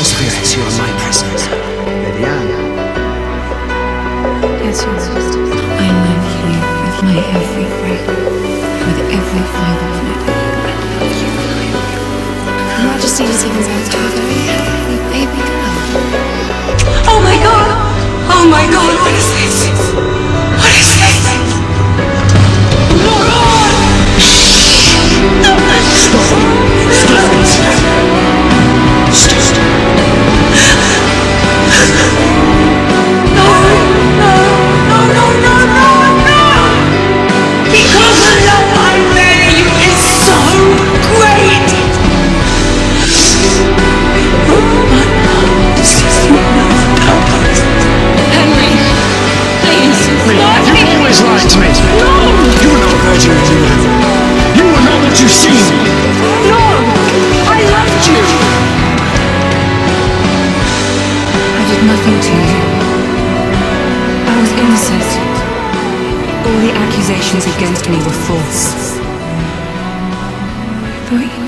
spirits, you are my presence. Lady Anne. Yes, Your Majesty. I love you with my every breath, with every fibre of my being. I love you. Her Majesty has given birth to a very healthy baby girl. Oh my God! Oh my God! What is this? What is this? Nothing to you. I was innocent. All the accusations against me were false. I thought you